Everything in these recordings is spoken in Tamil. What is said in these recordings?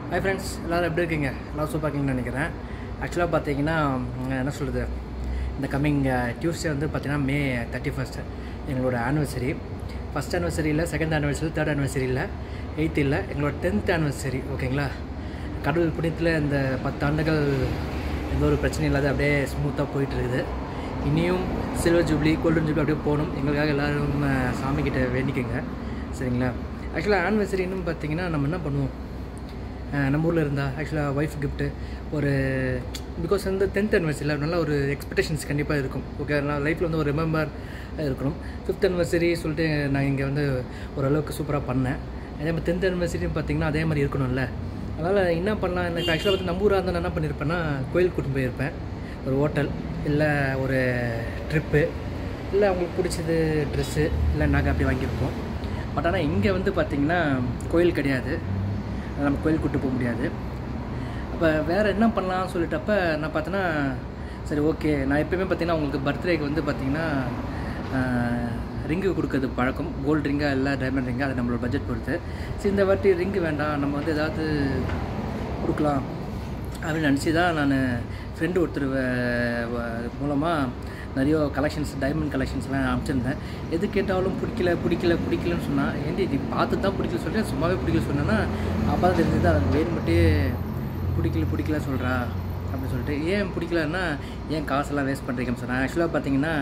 Hi friends, எல்லாரும் எப்படி இருக்கீங்க? எல்லாரும் சூப்பரா இருக்கீங்கன்னு நினைக்கிறேன். ஆக்சுவலாக பார்த்தீங்கன்னா என்ன சொல்கிறது, இந்த கம்மிங் டியூஸ்டே வந்து பார்த்தீங்கன்னா May 31 எங்களோட ஆனிவர்சரி. ஃபஸ்ட் ஆனிவர்சரி இல்லை, செகண்ட் ஆனிவர்சரி, தேர்ட் ஆனிவர்சரி இல்லை, 8th இல்லை, எங்களோட 10th ஆனிவர்சரி. ஓகேங்களா? கடவுள் புண்ணியத்தில் இந்த 10 ஆண்டுகள் எந்த ஒரு பிரச்சனையும் இல்லாத அப்படியே ஸ்மூத்தாக போயிட்டுருக்குது. இனியும் சில்வர் ஜூப்ளி, கோல்டன் ஜூப்ளி அப்படியே போகணும். எங்களுக்காக எல்லோரும் சாமிக்கிட்ட வேண்டிக்கோங்க, சரிங்களா? ஆக்சுவலாக ஆனிவர்சரி இன்னும் பார்த்தீங்கன்னா நம்ம என்ன பண்ணுவோம், நம்ம ஊரில் இருந்தால் ஆக்சுவலாக ஒய்ஃப் கிஃப்ட்டு ஒரு பிகாஸ் வந்து 10th ஆனிவர்சரியில் நல்ல ஒரு எக்ஸ்பெக்டேஷன்ஸ் கண்டிப்பாக இருக்கும். ஓகே, நான் லைஃப்பில் வந்து ஒரு ரிமெம்பர் இருக்கணும். 5th ஆனிவர்சரி சொல்லிட்டு நான் இங்கே வந்து ஓரளவுக்கு சூப்பராக பண்ணேன். அதே மாதிரி 10th ஆனிவர்சரியும் பார்த்திங்கன்னா அதே மாதிரி இருக்கணும்ல. அதனால் என்ன பண்ணலாம், எனக்கு ஆக்சுவலாக வந்து நம்ம ஊராக இருந்தால் நான் என்ன பண்ணியிருப்பேன்னா, கோயில் கூட்டின்னு போயிருப்பேன், ஒரு ஹோட்டல் இல்லை ஒரு ட்ரிப்பு, இல்லை அவங்களுக்கு பிடிச்சது ட்ரெஸ்ஸு இல்லை நாங்கள் அப்படி வாங்கியிருப்போம். பட் ஆனால் இங்கே வந்து பார்த்திங்கன்னா கோயில் கிடையாது, நம்ம கோயில் கூப்பிட்டு போக முடியாது. அப்போ வேறு என்ன பண்ணலாம்னு சொல்லிட்டப்போ நான் பார்த்தேன்னா, சரி ஓகே, நான் எப்போயுமே பார்த்திங்கன்னா உங்களுக்கு பர்த்டேக்கு வந்து பார்த்திங்கன்னா ரிங்கு கொடுக்குறது பழக்கம். கோல்டு ரிங்காக இல்லை டைமண்ட் ரிங்காக, அது நம்மளோட பட்ஜெட் பொறுத்து. சரி, இந்த வாட்டி ரிங்கு வேண்டாம், நம்ம வந்து ஏதாவது கொடுக்கலாம் அப்படின்னு நினச்சி தான் நான் ஃப்ரெண்டு ஒருத்தர் மூலமாக நிறைய கலெக்ஷன்ஸ், டைமண்ட் கலெக்ஷன்ஸ்லாம் அனுப்பிச்சிருந்தேன். எது கேட்டாலும் பிடிக்கலன்னு சொன்னால், ஏன்டி நீ பார்த்து தான் பிடிக்கல சொல்கிறேன், சும்மாவே பிடிக்கல சொன்னேன்னா அப்போ தான் தெரிஞ்சது அது வேணுமட்டே பிடிக்கல சொல்கிறா அப்படின்னு சொல்லிட்டு. ஏன் பிடிக்கலன்னா, ஏன் காசெல்லாம் வேஸ்ட் பண்ணுறீங்கன்னு சொன்னேன். ஆக்சுவலாக பார்த்தீங்கன்னா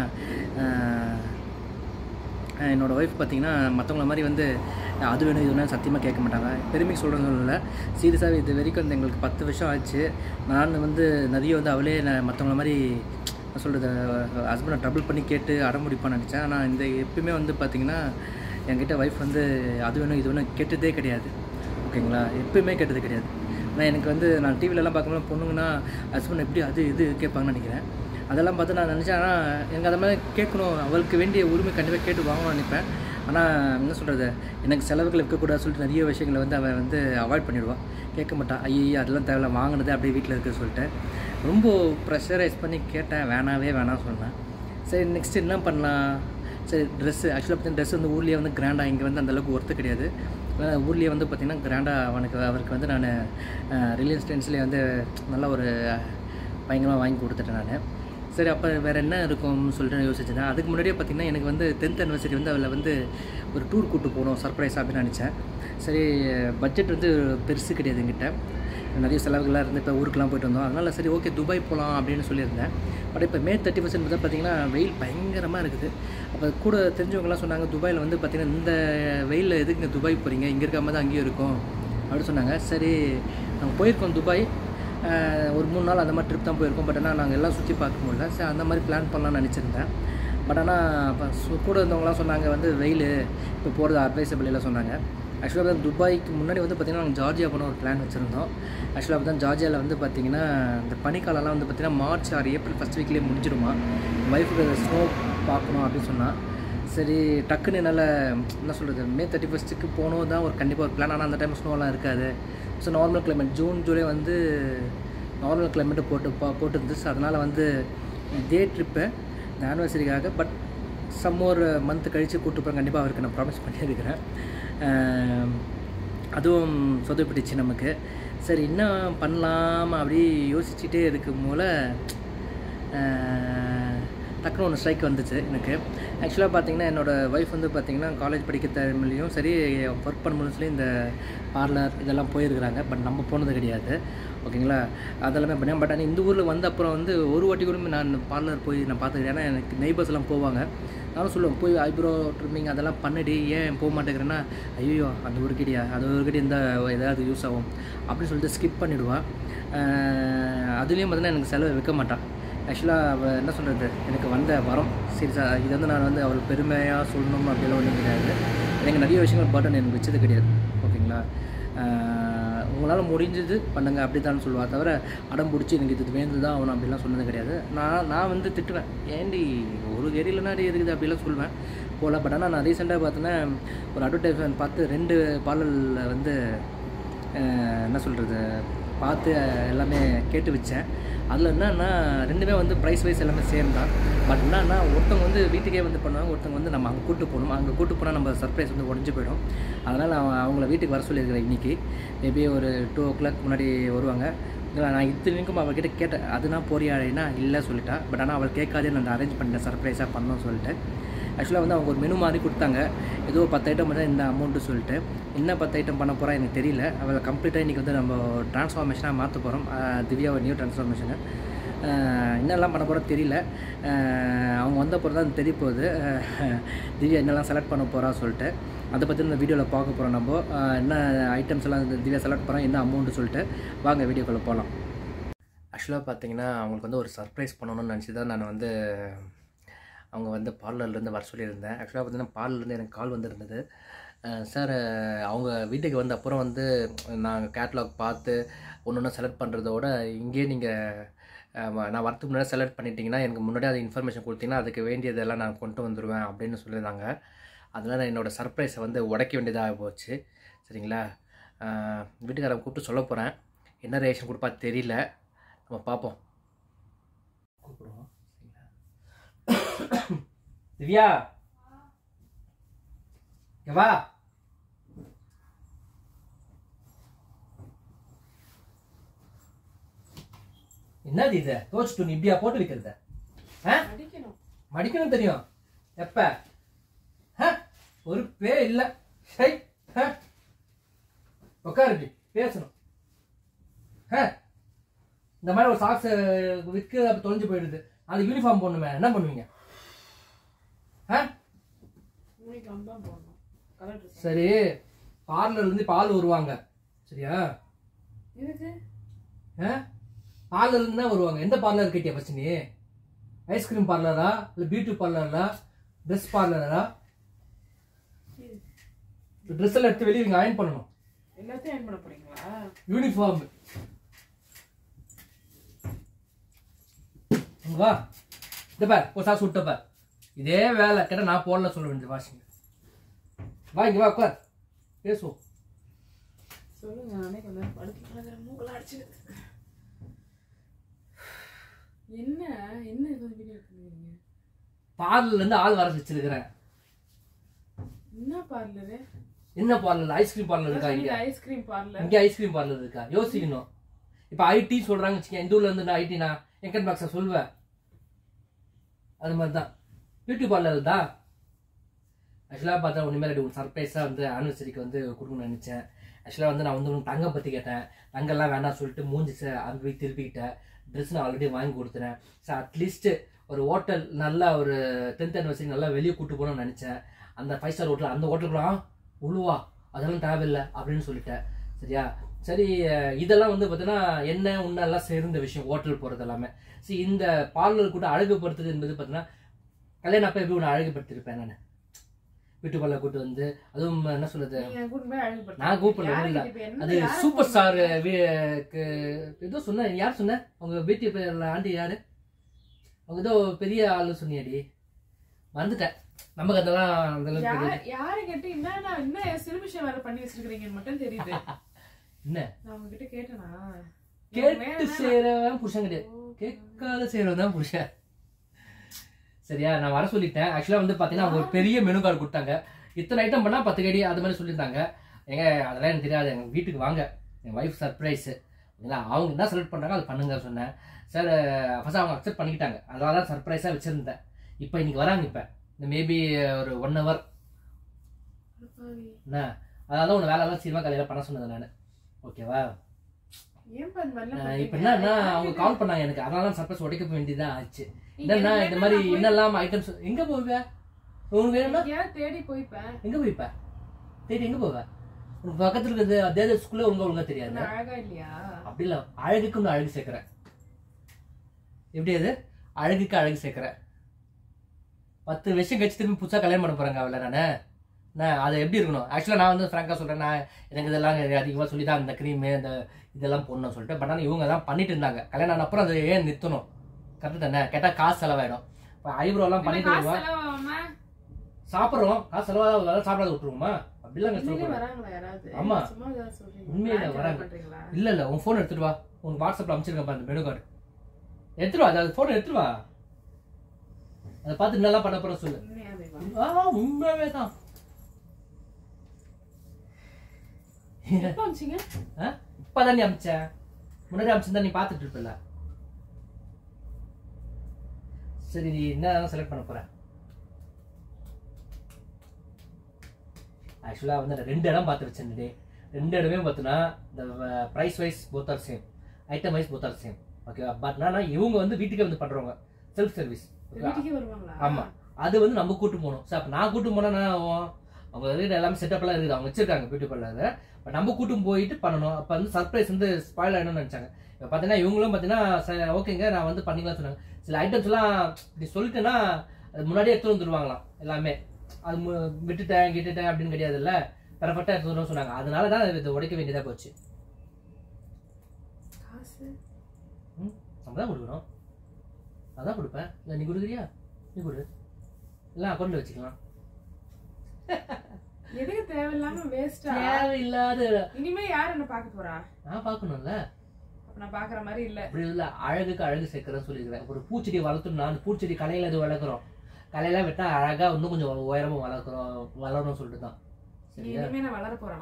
என்னோடய ஒய்ஃப் பார்த்திங்கன்னா மற்றவங்கள மாதிரி வந்து அது வேணும் இது வேணும் சத்தியமாக கேட்க மாட்டாங்க. பெருமைக்கு சொல்கிறேன்னு சொல்லலை, சீரியஸாகவே இது வரைக்கும் வந்து எங்களுக்கு 10 வருஷம் ஆச்சு. நான் வந்து நிறைய வந்து அவளே மற்றவங்கள மாதிரி சொல்கிறது ஹஸ்பண்டை ட்ரபிள் பண்ணி கேட்டு அடம்பிடிப்பான்னு நினச்சேன். ஆனால் இந்த எப்பயுமே வந்து பார்த்திங்கன்னா என்கிட்ட ஒய்ஃப் வந்து அது வேணும் இது வேணும் கேட்டதே கிடையாது. ஓகேங்களா? எப்பயுமே கேட்டது கிடையாது. ஆனால் எனக்கு வந்து நான் டிவிலெலாம் பார்க்கும்போது பொண்ணுங்கன்னா ஹஸ்பண்ட் எப்படி அது இது கேட்பாங்கன்னு நினைக்கிறேன். அதெல்லாம் பார்த்து நான் நினச்சேன். ஆனால் எனக்கு அதை மாதிரி கேட்கணும், அவளுக்கு வேண்டிய உரிமை கண்டிப்பாக கேட்டு வாங்கணும்னு நினைப்பேன். ஆனால் என்ன சொல்கிறது, எனக்கு செலவுகள் இருக்கக்கூடாது சொல்லிட்டு நிறைய விஷயங்களை வந்து அவள் வந்து அவாய்ட் பண்ணிவிடுவாள், கேட்க மாட்டான். ஐயோ அதெல்லாம் தேவையில்ல, வாங்கினதே அப்படியே வீட்டில் இருக்குன்னு சொல்லிட்டு ரொம்ப ப்ரெஷரைஸ் பண்ணி கேட்டேன். வேணாம் சொன்னேன். சரி, நெக்ஸ்ட்டு என்ன பண்ணலாம், சரி ட்ரெஸ்ஸு. ஆக்சுவலாக பார்த்தீங்கன்னா ட்ரெஸ் வந்து ஊர்லேயே வந்து கிராண்டாக, இங்கே வந்து அந்தளவுக்கு ஒர்த்து கிடையாது. ஊர்லேயே வந்து பார்த்திங்கன்னா கிராண்டாக அவருக்கு வந்து நான் ரிலையன்ஸ் ட்ரெண்ட்ஸ்லேயே வந்து நல்லா ஒரு பயங்கரமாக வாங்கி கொடுத்துட்டேன் நான். சரி, அப்போ வேறு என்ன இருக்கும்னு சொல்லிட்டு யோசிச்சேன். அதுக்கு முன்னாடியே பார்த்திங்கன்னா எனக்கு வந்து 10th ஆனிவர்சரி வந்து அவளை வந்து ஒரு டூர் கூப்பிட்டு போகணும் சர்ப்ரைஸ் அப்படின்னு நினச்சேன். சரி, பட்ஜெட் வந்து பெருசு கிடையாது என்கிட்ட, நிறைய செலவுகள்லாம் இருந்து இப்போ ஊருக்கெலாம் போய்ட்டு வந்தோம். அதனால் சரி ஓகே துபாய் போகலாம் அப்படின்னு சொல்லியிருந்தேன். பட் இப்போ May 31 தான் பார்த்திங்கன்னா வெயில் பயங்கரமாக இருக்குது. அப்போ கூட தெரிஞ்சவங்கலாம் சொன்னாங்க, துபாயில் வந்து பார்த்திங்கன்னா இந்த வெயிலில் எதுக்குங்க துபாய் போகிறீங்க, இங்கே இருக்காமல் தான் அங்கேயும் இருக்கும் அப்படின்னு சொன்னாங்க. சரி, நாங்கள் போயிருக்கோம் துபாய், ஒரு 3 நாள் அந்த மாதிரி ட்ரிப் தான் போயிருக்கோம். பட் ஆனால் நாங்கள் எல்லாம் சுற்றி பார்க்க முடியல. சரி, அந்த மாதிரி பிளான் பண்ணலான்னு நினச்சிருந்தேன். பட் ஆனால் இப்போ கூட இருந்தவங்களாம் சொன்னாங்க வந்து வெயில் இப்போ போகிறது அட்வைசபிள் எல்லாம் சொன்னாங்க. ஆக்சுவலாக துபாய்க்கு முன்னாடி வந்து பார்த்திங்கன்னா நாங்கள் ஜார்ஜியா போன ஒரு பிளான் வச்சுருந்தோம். ஆக்சுவலாக அப்போ தான் ஜார்ஜியாவில் வந்து பார்த்திங்கன்னா இந்த பனிக்காலம்லாம் வந்து பார்த்திங்கன்னா March or April ஃபஸ்ட் வீக்லேயே முடிஞ்சிடுமா. ஒய்ஃபுக்கு ஸ்னோ பார்க்கணும் அப்படின்னு சொன்னால், சரி டக்குன்னு என்னால் என்ன சொல்கிறது May 31 போகணும் தான் ஒரு கண்டிப்பாக ஒரு பிளான். ஆனால் அந்த டைம் ஸ்னோலாம் இருக்காது. So normal climate, June July வந்து நார்மல் கிளைமேட்டு போட்டு இருந்துச்சு. அதனால் வந்து இதே ட்ரிப்பை இந்த ஆனிவர்சரிக்காக பட் சம் ஒரு மந்த் கழித்து கூப்பிட்டு போகிறேன் கண்டிப்பாக, அவருக்கு நான் ப்ராமிஸ் பண்ணியிருக்கிறேன். அதுவும் சொதப்பிடுச்சு நமக்கு. சரி, என்ன பண்ணலாம் அப்படி யோசிச்சுட்டே இருக்கும் போல் டக்குனு ஒன்று ஸ்ட்ரைக் வந்துச்சு எனக்கு. ஆக்சுவலாக பார்த்திங்கன்னா என்னோடய ஒய்ஃப் வந்து பார்த்திங்கன்னா காலேஜ் படிக்க டைம்லேயும் சரி, ஒர்க் பண்ணும்போதுலேயும் இந்த பார்லர் இதெல்லாம் போயிருக்கிறாங்க. பட் நம்ம போனது கிடையாது. ஓகேங்களா? அதெல்லாமே பண்ணேன். பட் ஆனால் இந்த ஊரில் வந்து அப்புறம் வந்து ஒரு வாட்டி கூட நான் பார்லர் போய் நான் பார்த்துக்கிறேன். ஏன்னா எனக்கு நெய்பர்ஸ் எல்லாம் போவாங்க, நானும் சொல்லுவேன் போய் ஐப்ரோ ட்ரிம்மிங் அதெல்லாம் பண்ணிடி, ஏன் போக மாட்டேங்கிறேன்னா, ஐயோ அந்த ஒரு கடியா அது ஒரு கடி இருந்தால் ஏதாவது யூஸ் ஆகும் அப்படின்னு சொல்லிட்டு ஸ்கிப் பண்ணிவிடுவாள். அதுலேயும் பார்த்தீங்கன்னா எனக்கு செலவு வைக்க மாட்டான். ஆக்சுவலாக அவள் என்ன சொல்கிறது, எனக்கு வந்த வரம். சீரியஸாக இது வந்து நான் வந்து அவள் பெருமையாக சொல்லணும் அப்படிலாம் ஒன்றும் கிடையாது. எனக்கு நிறைய விஷயங்கள் பட்டன் எனக்கு வச்சது கிடையாது. ஓகேங்களா? உங்களால் முடிஞ்சது பண்ணுங்கள் அப்படி தான் சொல்லுவாள், தவிர அடம் பிடிச்சி எனக்கு இது வேந்து தான் ஆகணும் அப்படிலாம் சொன்னது கிடையாது. நான் வந்து திட்டுவேன், ஏன்டி ஒரு ஏரியிலனா இருக்குது அப்படிலாம் சொல்லுவேன் போல். பட் ஆனால் நான் ரீசெண்டாக பார்த்தோன்னா ஒரு அட்வர்டைஸ்மெண்ட் பார்த்து 2 பார்லரில் வந்து என்ன சொல்கிறது பார்த்து எல்லாமே கேட்டு வச்சேன். அதில் என்னன்னா ரெண்டுமே வந்து ப்ரைஸ் வைஸ் எல்லாமே சேம் தான். பட் என்னன்னா ஒருத்தவங்க வந்து வீட்டுக்கே வந்து பண்ணுவாங்க, ஒருத்தவங்க வந்து நம்ம அங்கே கூட்டு போகணும். அங்கே கூட்டு போனால் நம்ம சர்ப்ரைஸ் வந்து உடஞ்சி போயிடும். அதனால் அவங்கள வீட்டுக்கு வர சொல்லியிருக்கிறேன். இன்றைக்கி மேபி ஒரு 2 o'clock முன்னாடி வருவாங்க. இல்லை நான் இத்தனைக்கும் அவள்கிட்ட கேட்டேன், அதுனா போறியாடினா இல்லை சொல்லிட்டா. பட் ஆனால் அவள் கேட்காதே நான் அரேஞ்ச் பண்ணிட்டேன், சர்ப்ரைஸாக பண்ணோன்னு சொல்லிட்டு. ஆக்சுவலாக வந்து அவங்க ஒரு மெனு மாதிரி கொடுத்தாங்க, ஏதோ 10 ஐட்டம் பண்ணால் இந்த அமௌண்ட்டு சொல்லிட்டு. என்ன 10 ஐட்டம் பண்ண போகிறா எனக்கு தெரியல. அவள் கம்ப்ளீட்டாக இன்றைக்கி வந்து நம்ம ட்ரான்ஸ்ஃபார்மேஷனாக மாற்ற போகிறோம். திவ்யாவை நியூ ட்ரான்ஸ்ஃபார்மேஷனை என்னெல்லாம் பண்ண போகிறோம் தெரியல. அவங்க வந்த போகிறது தான் தெரிய போகுது திவ்யா என்னெல்லாம் செலக்ட் பண்ண போகிறா சொல்லிட்டு. அதை பற்றி இந்த வீடியோவில் பார்க்க போகிறோம். நம்ம என்ன ஐட்டம்ஸ் எல்லாம் திவ்யா செலக்ட் பண்ணுறோம், என்ன அமௌண்ட்டு சொல்லிட்டு வாங்க வீடியோக்குள்ளே போகலாம். ஆக்சுவலாக பார்த்தீங்கன்னா அவங்களுக்கு வந்து ஒரு சர்ப்ரைஸ் பண்ணணும்னு நினச்சி தான் நான் வந்து அவங்க வந்து பார்லர்லேருந்து வர சொல்லியிருந்தேன். ஆக்சுவலாக பார்த்தீங்கன்னா பார்லர்லேருந்து எனக்கு கால் வந்துருந்தது. சார் அவங்க வீட்டுக்கு வந்த அப்புறம் வந்து நாங்கள் கேட்லாக் பார்த்து ஒன்று ஒன்று செலக்ட் பண்ணுறதோட இங்கேயே நீங்கள் நான் வரத்துக்கு முன்னாடி செலக்ட் பண்ணிட்டீங்கன்னா எனக்கு முன்னாடியே அது இன்ஃபர்மேஷன் கொடுத்தீங்கன்னா அதுக்கு வேண்டியதெல்லாம் நான் கொண்டு வந்துடுவேன் அப்படின்னு சொல்லியிருந்தாங்க. அதனால் நான் என்னோடய சர்ப்ரைஸை வந்து உடைக்க வேண்டியதாக போச்சு. சரிங்களா, வீட்டுக்காரரை கூப்பிட்டு சொல்ல போகிறேன். என்ன ரியாக்ஷன் கொடுப்பா தெரியல, நம்ம பார்ப்போம். கூப்பிடுவோம். திவ்யா வா. என்னது இது தோச்சுட்டு நீ இப்படியா போட்டு வைக்கிறத? மடிக்கணும் தெரியும். எப்ப ஒரு பே இல்ல. உட்காரு, பேசணும். இந்த மாதிரி ஒரு சாக்ஸ் விற்கு தொலைஞ்சு போயிடுது, அது யூனிஃபார்ம் போடணுமே, என்ன பண்ணுவீங்க? சரி, பார்லர்ல இருந்து பால் வருவாங்க, சரியா? பார்லர்ல இருந்து தான் வருவாங்க. எந்த பார்லர் கேட்டியா ஃபர்ஸ்ட் நீ? ஐஸ்கிரீம் பார்லரா, இல்ல பியூட்டி பார்லரா, ட்ரெஸ் பார்லரா? ட்ரெஸ் எல்லாம் எடுத்து வெளியே இங்க அயர்ன் பண்ணணும். எல்லாத்தையும் அயர்ன் பண்ண போறீங்களா? யூனிஃபார்ம் வா. இந்த பார் ஒரு சாக்ஸ் விட்ட பார். இதே வேலை கேட்ட நான் போடல சொல்ல வேண்டியது. வாஷிங் வா, இங்க வா, உட்கார், பேசுவோம். சொல்லுங்க. நானே கொஞ்சம் படுத்து மூக்கெல்லாம் அடிச்சு. என்ன என்ன வீடியோ எடுக்கிறீங்க? பார்லர்ல இருந்து ஆள் வர வச்சிருக்கிறேன். என்ன பார்லரு? என்ன பார்லர்? ஐஸ்கிரீம் பார்லர் இருக்கா இங்க? ஐஸ்கிரீம் பார்லர் இங்க ஐஸ்கிரீம் பார்லர் இருக்கா? யோசிக்கணும். இப்ப ஐடி சொல்றாங்க வச்சுக்க, இந்த ஊர்ல இருந்து ஐடி நான் என்கன் பாக்ஸா சொல்லுவேன். அது மாதிரிதான் பியூட்டி பார்லர் தான். ஆக்சுவலாக பார்த்தா ஒன்றுமே ஒரு சர்ப்ரைஸாக வந்து ஆனிவர்சரிக்கு வந்து கொடுக்கணும்னு நினச்சேன். ஆக்சுவலாக வந்து நான் வந்து தங்கம் பற்றி கேட்டேன். தங்கெல்லாம் வேண்டாம் சொல்லிட்டு மூஞ்சி அங்கே போய் திருப்பிக்கிட்டேன். ட்ரெஸ் நான் ஆல்ரெடி வாங்கி கொடுத்துறேன். ஸோ அட்லீஸ்ட் ஒரு ஹோட்டல் நல்லா ஒரு 10th anniversary நல்லா வெளியே கூப்பிட்டு போகணும்னு நினச்சேன். அந்த 5 star ஹோட்டல், அந்த ஹோட்டலுக்குலாம் உழுவா அதெல்லாம் தேவையில்லை அப்படின்னு சொல்லிட்டேன். சரியா? சரி, இதெல்லாம் வந்து பார்த்தீங்கன்னா என்ன உன்னெல்லாம் சேர்ந்த விஷயம் ஹோட்டல் போகிறது எல்லாமே. சரி, இந்த பார்லர் கூட அழகுபடுத்துறது என்பது பார்த்தீங்கன்னா கல்யாணம் அப்போ எப்படி ஒன்று அழகுபடுத்திருப்பேன் நான். வீட்டு பார்லர் கூட்டு வந்து, அதுவும் என்ன சொல்றது, நான் கூப்பிடல, அது சூப்பர் ஸ்டார் ஏதோ சொன்ன. யார் சொன்ன? அவங்க பியூட்டி பார்லர் ஆண்டி யாரு? அவங்க ஏதோ பெரிய ஆளு சொன்னியாடி, வந்துட்டேன். நமக்கு அதெல்லாம் யாரு கேட்டு என்ன சிறுமிஷம் வேற பண்ணி வச்சிருக்கீங்கன்னு மட்டும் தெரியுது. என்ன நான் உங்ககிட்ட கேட்டேனா? கேட்டு செய்யறவன் புருஷன் கிடையாது, கேட்காத செய்யறவன் தான் புருஷன். சரியா? நான் வர சொல்லிட்டேன். ஆக்சுவலா வந்து பாத்தீங்கன்னா அவங்க ஒரு பெரிய மெனு கார்டு கொடுத்தாங்க. இத்தனை ஐட்டம் பண்ணா 10 கடி அது மாதிரி சொல்லியிருந்தாங்க. எங்க அதெல்லாம் எனக்கு தெரியாது, எங்க வீட்டுக்கு வாங்க, என் ஒய்ஃப் சர்ப்ரைஸ், அவங்க என்ன செலக்ட் பண்றாங்க அது பண்ணுங்க சொன்னேன். சார் ஃபர்ஸ்ட் அவங்க அக்செப்ட் பண்ணிக்கிட்டாங்க. அதனால தான் சர்ப்ரைஸா வச்சிருந்தேன். இப்போ இன்னைக்கு வராங்க. இப்போ இந்த மேபி ஒரு 1 hour என்ன, அதாவது உன் வேலையெல்லாம் சீக்கிரமா காலையில் பண்ண சொன்னது நான். ஓகேவா? இப்போ என்னன்னா அவங்க கால் பண்ணாங்க எனக்கு, அதனால சர்ப்ரைஸ் உடைக்க வேண்டியதான் ஆச்சு. என்னன்னா இந்த மாதிரி என்னெல்லாம் ஐட்டம்ஸ். எங்க போவேன் உங்களுக்கு வேணும்னா தேடி போய்ப்பேன். எங்க போய்ப்பேன்? தேடி எங்க போவேன்? உனக்கு பக்கத்துல இருக்கிறது அதே ஸ்கூல்ல ஒழுங்கா தெரியாது. அழகா இல்லையா? அப்படி இல்லை, அழகுக்கு ஒன்று அழகு சேர்க்கிறேன். எப்படி அது? அழகுக்கு அழகு சேர்க்கிறேன். 10 வருஷம் கழிச்சு திரும்பி புதுசாக கல்யாணம் பண்ண போறாங்க அவளை. நான் அதை எப்படி இருக்கணும்? ஆக்சுவலாக நான் வந்து ஃப்ராங்காக சொல்கிறேன், நான் எனக்கு இதெல்லாம் அதிகமாக சொல்லி தான் இந்த க்ரீமு இந்த இதெல்லாம் போடணும்னு சொல்லிட்டு. பட் ஆனால் இவங்க தான் பண்ணிட்டு இருந்தாங்க. கல்யாணம் ஆன அப்புறம் அதை ஏன் நிறுத்தணும்? கரெக்டு தானே? கேட்டால் காசு செலவாயிடும். இப்போ ஐப்ரோலாம் பண்ணிட்டு வருவோம், சாப்பிட்றோம், காசு செலவாக சாப்பிடாத விட்டுருவோமா? அப்படிலாம் சொல்லுங்க வராங்களா யாராவது ஆமா சும்மா சொல்றீங்க உண்மையில வராங்க இல்ல உன் ஃபோன் எடுத்துட்டு வா உன் வாட்ஸ்அப்ல அனுப்பிச்சிருக்கேன் பாரு மெனு கார்டு எடுத்துட்டு வா அது ஃபோன் எடுத்துட்டு வா அதை பார்த்து நல்லா பண்ண போற சொல்லு உண்மையாவே தான் எப்ப அனுப்பிச்சீங்க இப்பதான் நீ அனுப்பிச்சேன் முன்னாடி அனுப்பிச்சிருந்தா நீ பார்த்துட்டு இருப்பல சரி நீ என்ன செலக்ட் பண்ண போற ஆக்சுவலா வந்து 2 இடம் பார்த்து வச்சேன் 2 இடமே பார்த்தனா இந்த price wise both are same item wise both are same ஓகேவா பட் நான் இவங்க வந்து வீட்டுக்கே வந்து பண்றவங்க செல்ஃப் சர்வீஸ் வீட்டுக்கே வருவாங்களா ஆமா அது வந்து நம்ம கூட்டு போகணும் சார் அப்ப நான் கூட்டு போனா அவங்க வீடு எல்லாமே செட்டப் எல்லாம் இருக்குது அவங்க வச்சிருக்காங்க பியூட்டி பார்லர் பட் நம்ம கூட்டும் போயிட்டு பண்ணணும் அப்ப வந்து சர்ப்ரைஸ் வந்து ஸ்பாயில் ஆயிடும்னு நினைச்சாங்க இப்ப பாத்தீங்கன்னா இவங்களும் பாத்தீங்கன்னா ஓகேங்க நான் வந்து பண்ணிக்கலாம் சொன்னாங்க சில ஐட்டம்ஸ் எல்லாம் இப்படி சொல்லிட்டேன்னா முன்னாடியே எடுத்து வந்துருவாங்களாம் எல்லாமே அது விட்டுட்டேன் அப்படின்னு கிடையாதுல்ல பெறப்பட்ட எடுத்து சொன்னாங்க அதனாலதான் இதை உடைக்க வேண்டியதா போச்சு நம்ம தான் கொடுக்கணும் அதான் கொடுப்பேன் இல்லை நீ கொடுக்குறியா நீ கொடு இல்லை அக்கௌண்ட்ல வச்சுக்கலாம் எதுக்கு தேவையில்லாம வேஸ்டா தேவையில்லாத இனிமே யார் என்ன பார்க்க போறா நான் பார்க்கணும்ல நான் பாக்குற மாதிரி இல்ல அப்படி இல்ல அழகுக்கு அழகு சேர்க்கிறேன்னு சொல்லிக்கிறேன் ஒரு பூச்செடி வளர்த்துனா அந்த பூச்செடி கலையில இது வளர்க்குறோம் கலையில விட்டா அழகா இன்னும் கொஞ்சம் உயரமா வளரணும்னு சொல்லிட்டு தான் இனிமே நான் வளர போறேன்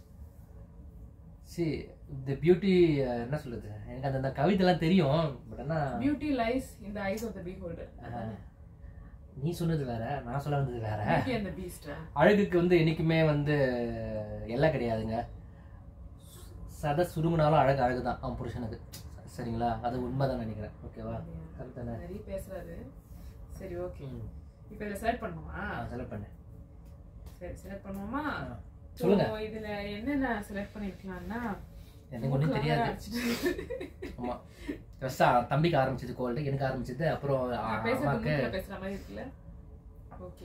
சி தி பியூட்டி என்ன சொல்லுது எனக்கு அந்த கவிதை எல்லாம் தெரியும் பட் ஆனா beauty lies in the eyes of the beholder நீ சொன்னது வேற நான் சொல்ல வந்தது வேற அந்த பீஸ்ட் அழகுக்கு வந்து என்னைக்குமே வந்து எல்லாம் கிடையாதுங்க சத சுருங்கினாலும் அழகு தான் அவன் புருஷனுக்கு சரிங்களா அது உண்மைதான் நினைக்கிறேன் ஓகேவா கரெக்ட் தானே நிறைய பேசுறாரு சரி ஓகே இப்போ இத செலக்ட் பண்ணுமா செலக்ட் பண்ணு சரி செலக்ட் பண்ணுவோமா சொல்லுங்க இதுல என்னென்ன செலக்ட் பண்ணிருக்கலாம்னா எனக்கு ஒண்ணும் தெரியாது ஆமா ஃபர்ஸ்ட் தம்பிக்கு ஆரம்பிச்சது கோல்ட் எனக்கு ஆரம்பிச்சது அப்புறம் அம்மாக்கு பேசுற மாதிரி இருக்குல ஓகே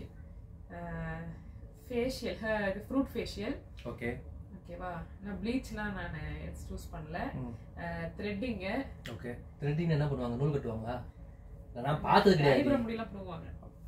ஃபேஷியல் இது ஃப்ரூட் ஃபேஷியல் ஓகே ஓகேவா நான் ப்ளீச்லாம் நான் சூஸ் பண்ணல த்ரெட்டிங் ஓகே த்ரெட்டிங் என்ன பண்ணுவாங்க நூல் கட்டுவாங்களா நான் பார்த்தது கிடையாது ஐப்ரோ முடியலாம் போடுவாங்க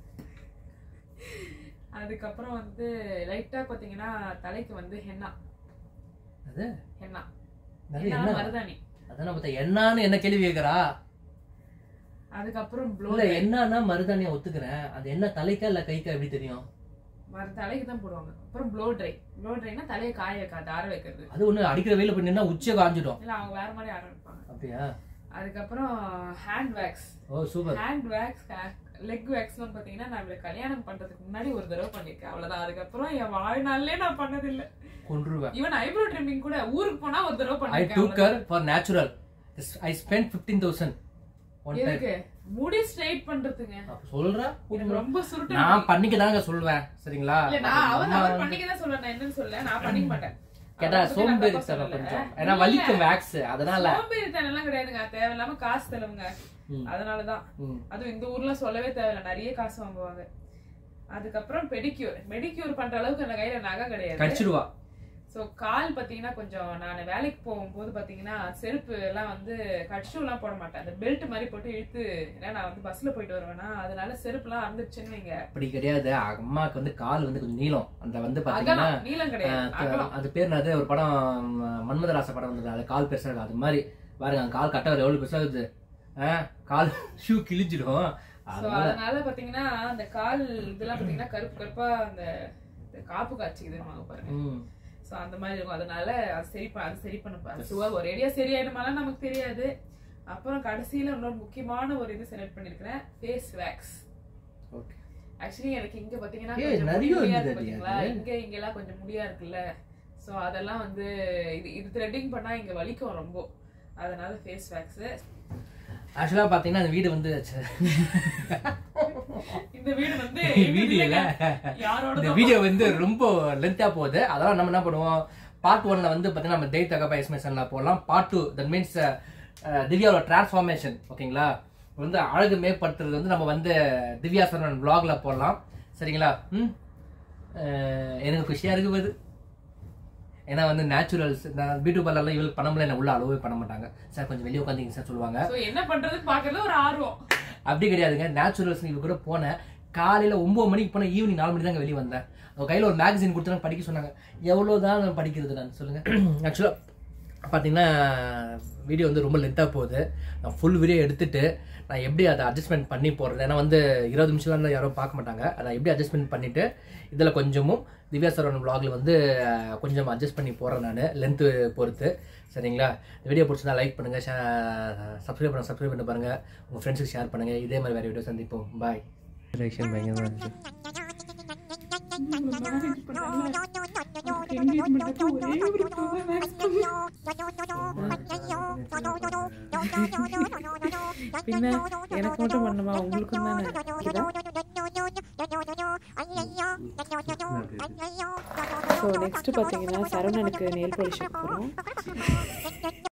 அதுக்கப்புறம் வந்து லைட்டா பாத்தீங்கன்னா தலைக்கு வந்து ஹென்னா அது ஹென்னா என்ன மருதாணி அதான் பார்த்தா என்னன்னு என்ன கேள்வி கேக்குறா அதுக்கப்புறம் ப்ளோ இல்ல என்னன்னா மருதாணியை ஒத்துக்கிறேன் அது என்ன தலைக்கா இல்ல கைக்கா எப்படி தெரியும் தலைக்கு தான் போடுவாங்க அப்புறம் ப்ளோ ட்ரைனா தலையை காய வைக்காது ஆற வைக்கிறது அது ஒண்ணு அடிக்கிற வெயில போய் நின்னா உச்சியை காஞ்சிடும் இல்ல அவங்க வேற மாதிரி ஆற வைப்பாங்க அப்படியா அதுக்கப்புறம் ஹேண்ட் வேக்ஸ் ஓ சூப்பர் ஹேண்ட் வேக்ஸ் லெக் வேக்ஸ்லாம் பாத்தீங்கன்னா நான் இவளை கல்யாணம் பண்றதுக்கு முன்னாடி ஒரு தடவை பண்ணிருக்கேன் அவ்வளவுதான் அதுக்கப்புறம் என் வாழ்நாள்லயே நான் பண்ணது இல்ல கொன்றுவேன் ஈவன் ஐப்ரோ ட்ரிம்மிங் கூட ஊருக்கு போனா ஒரு தடவை பண்ணிருக்கேன் I took her for natural I spent 15,000 எதுக்கு முடி ஸ்ட்ரைட் பண்றதுங்க அப்ப சொல்றா ரொம்ப சுருட்ட நான் பண்ணிக்கதாங்க சொல்லுவேன் சரிங்களா இல்ல நான் அவர் பண்ணிக்கதான் சொல்றேன் நான் என்னன்னு சொல்ல நான் பண்ணிக்க மாட்டேன் கேட்டா சோம்பேறித்தனம் கொஞ்சம் ஏன்னா வலிக்கும் வேக்ஸ் அதனால சோம்பேறித்தனம் எல்லாம் கிடையாதுங்க தேவையில்லாம காசு செலவுங்க அதனாலதான் அதுவும் இந்த ஊர்ல சொல்லவே தேவையில்ல நிறைய காசு வாங்குவாங்க அதுக்கப்புறம் மெடிக்யூர் பண்ற அளவுக்கு அந்த கையில நகை கிடையாது கடிச்சிடுவா சோ கால் பாத்தீங்கன்னா கொஞ்சம் நான் வேலைக்கு போகும்போது பாத்தீங்கன்னா செருப்பு எல்லாம் வந்து கட்ஷூ எல்லாம் போட மாட்டேன் அந்த பெல்ட் மாதிரி போட்டு இழுத்து ஏன்னா நான் வந்து பஸ்ல போயிட்டு வருவேன்னா அதனால செருப்பு எல்லாம் அறுந்துச்சுன்னு வைங்க அப்படி கிடையாது அம்மாக்கு வந்து கால் வந்து கொஞ்சம் நீளம் அந்த வந்து பாத்தீங்கன்னா நீளம் கிடையாது அது பேர் என்னது ஒரு படம் மன்மதராச படம் வந்தது அது கால் பெருசா இருக்கு அது மாதிரி பாருங்க கால் கட்டவர் எவ்வளவு பெருசா இருக்குது கால் ஷூ கிழிஞ்சிடும் அதனால பாத்தீங்கன்னா அந்த கால் இதெல்லாம் பாத்தீங்கன்னா கருப்பு கருப்பா அந்த காப்பு காய்ச்சிக்குது பாருங்க சோ அந்த மாதிரி இருக்கும் அதனால அது சரி பண்ண ஒரேடியா சரியாயிடுமாலாம் நமக்கு தெரியாது அப்புறம் கடைசியில இன்னொரு முக்கியமான ஒரு இது செலக்ட் பண்ணிருக்கிறேன் ஃபேஸ் வேக்ஸ் ஓகே ஆக்சுவலி எனக்கு இங்க பாத்தீங்கன்னா இங்க எல்லாம் கொஞ்சம் முடியா இருக்குல்ல சோ அதெல்லாம் வந்து இது த்ரெட்டிங் பண்ணா இங்க வலிக்கும் ரொம்ப அதனால ஃபேஸ் வேக்ஸ் ஆக்சுவலா பாத்தீங்கன்னா அந்த வீடு வந்து இந்த வீடியோ வந்து ரொம்ப லென்த்தா போகுது அதெல்லாம் நம்ம என்ன பண்ணுவோம் பார்ட் 1ல வந்து பாத்தீங்கன்னா நம்ம Thagappa எஸ்மேஷன்ல போடலாம் பார்ட் 2 தட் மீன்ஸ் திவ்யாவோட டிரான்ஸ்ஃபார்மேஷன் ஓகேங்களா வந்து அழகு மேம்படுத்துறது வந்து நம்ம வந்து திவ்யா சரவணன் vlogல போடலாம் சரிங்களா எனக்கு குஷியா இருக்குது ஏன்னா வந்து நேச்சுரல்ஸ் பியூட்டி பார்லர்ல இவளுக்கு பண்ண முடியல உள்ள அளவே பண்ண மாட்டாங்க சார் கொஞ்சம் வெளியே உட்காந்துங்க சார் சொல்லுவாங்க என்ன பண்றதுன்னு பாக்குறது ஒரு ஆர்வம் அப்படி கிடையாதுங்க நேச்சுரல்ஸ் இவ கூட போனேன் காலையில 9 மணிக்கு போன ஈவினிங் 4 மணி தாங்க வெளியே வந்தேன் அவங்க கையில் ஒரு மேகசின் கொடுத்து படிக்க சொன்னாங்க. எவ்வளோ தான் நான் படிக்கிறது நான் சொல்லுங்கள். ஆக்சுவலாக பார்த்தீங்கன்னா வீடியோ வந்து ரொம்ப லென்த்தாக போகுது. நான் ஃபுல் வீடியோ எடுத்துகிட்டு நான் எப்படி அதை அட்ஜஸ்ட்மெண்ட் பண்ணி போடுறது, ஏன்னா வந்து 20 நிமிஷம்லாம் இருந்தால் யாரும் பார்க்க மாட்டாங்க. அதை எப்படி அட்ஜஸ்ட்மெண்ட் பண்ணிவிட்டு இதில் கொஞ்சமும் திவ்யா சரவணன் vlogல வந்து கொஞ்சம் அட்ஜஸ்ட் பண்ணி போடுறேன் நான் லென்த்து பொறுத்து. சரிங்களா? இந்த வீடியோ பிடிச்சிருந்தா லைக் பண்ணுங்கள், சப்ஸ்கிரைப் பண்ணி பாருங்கள், உங்கள் ஃப்ரெண்ட்ஸுக்கு ஷேர் பண்ணுங்கள். இதே மாதிரி வேறு வீடியோ சந்திப்போம். பாய். ரியாக்ஷன் பயங்கரமாக இருந்துச்சு. பின்ன எனக்கு மட்டும் பண்ணுமா? உங்களுக்கும் தானே. ஸோ நெக்ஸ்ட் பார்த்தீங்கன்னா சரவணனுக்கு நெயில் பாலிஷ் போகிறோம்.